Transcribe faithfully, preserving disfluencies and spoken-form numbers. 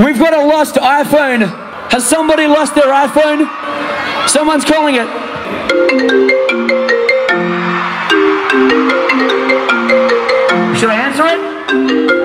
We've got a lost iPhone. Has somebody lost their iPhone? Someone's calling it. Should I answer it?